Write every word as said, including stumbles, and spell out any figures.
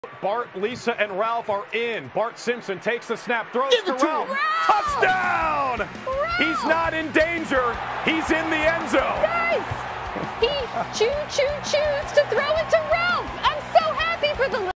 Bart, Lisa, and Ralph are in. Bart Simpson takes the snap, throws Give to it to Ralph. Ralph! Touchdown! Ralph! He's not in danger. He's in the end zone. Guys, he choo choo choose to throw it to Ralph.